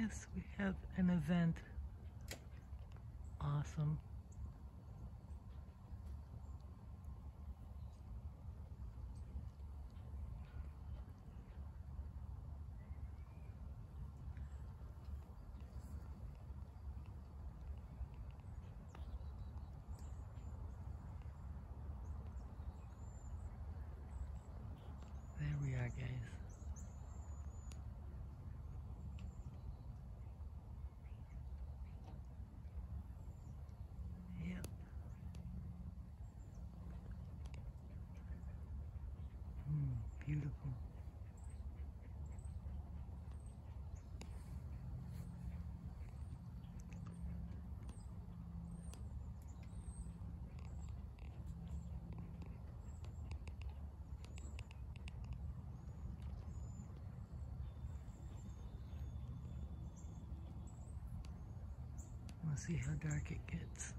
Yes, we have an event. Awesome. There we are, guys. Yep. Beautiful. We'll see how dark it gets.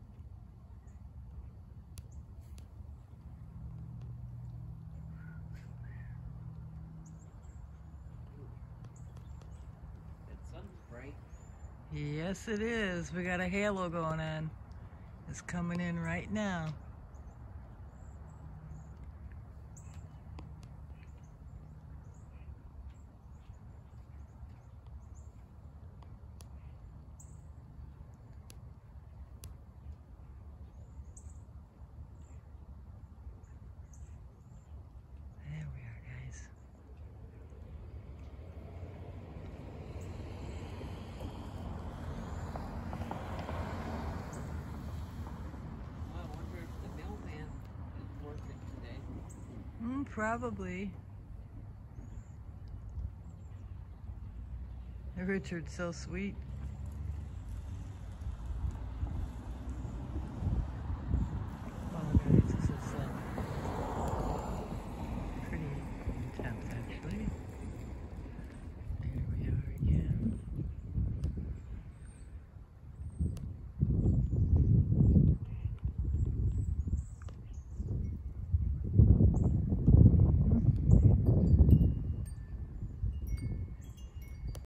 That sun's bright. Yes, it is. We got a halo going on. It's coming in right now. There we are, guys. I wonder if the mailman is working today. Probably. Richard's so sweet.